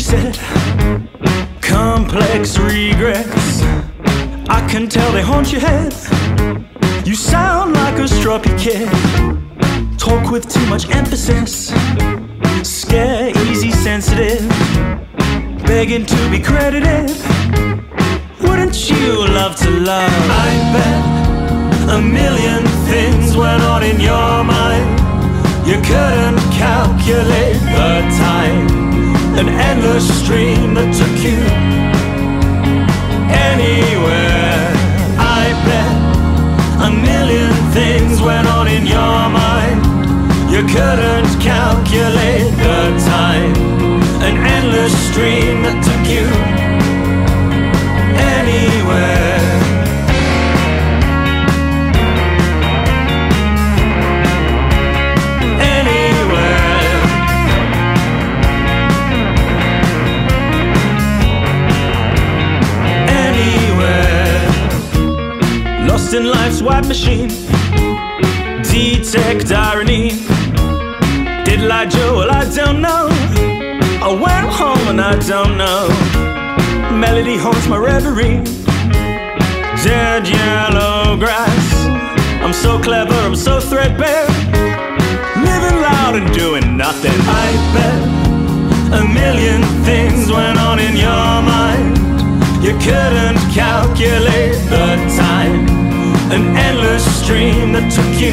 said. Complex regrets, I can tell they haunt your head. You sound like a stroppy kid, talk with too much emphasis, scare easy sensitive, begging to be credited. Wouldn't you love to love? I bet a million things went on in your mind. You couldn't calculate the time, an endless stream that took you anywhere. I bet a million things went on in your mind. You couldn't calculate the time, an endless stream that took you anywhere. Lost in life's wide machine, detect irony. Did lie Joe? Well, I don't know. I went home and I don't know. Melody haunts my reverie. Dead yellow grass. I'm so clever, I'm so threadbare, living loud and doing nothing. I bet a million things went on in your mind. You couldn't calculate the time, an endless stream that took you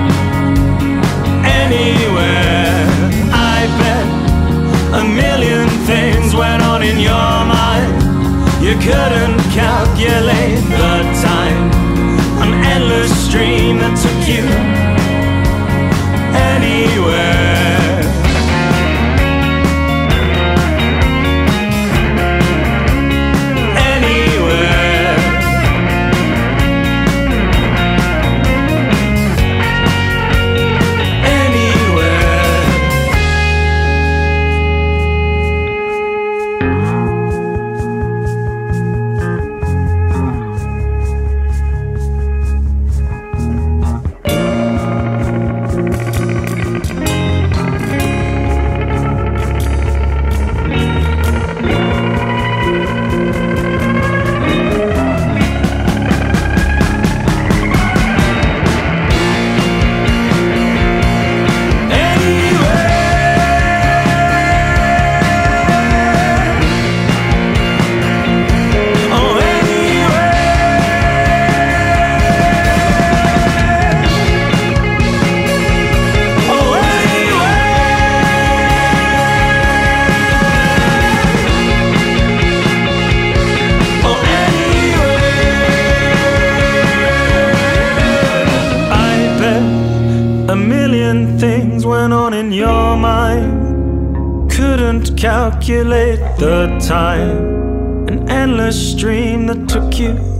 anywhere. I bet a million things went on in your mind. You couldn't calculate the time, an endless stream that took you anywhere. A million things went on in your mind. Couldn't calculate the time, an endless stream that took you